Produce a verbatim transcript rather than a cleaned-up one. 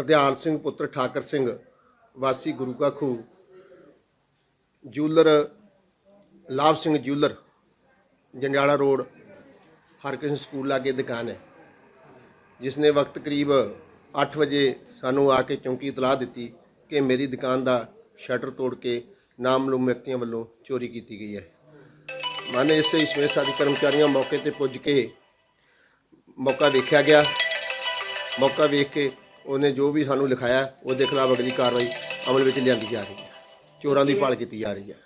हरदयाल सिंह पुत्र ठाकर सिंह वासी गुरु का खूह, jeweller Labh Singh jeweller Jandiala road Harkrishan school लागे दुकान है, जिसने वक्त करीब अठ बजे सानू आके चौंकी इतलाह दी कि मेरी दुकान का शटर तोड़ के नामलूम व्यक्तियों वालों चोरी की गई है। माने इस समेत सारे कर्मचारियों मौके पर पुज के मौका देखा गया। मौका वेख के उन्हें जो भी सानू लिखाया उसके खिलाफ अगली कार्रवाई अमल में लिया जा रही है। चोरों की भाल की जा रही है।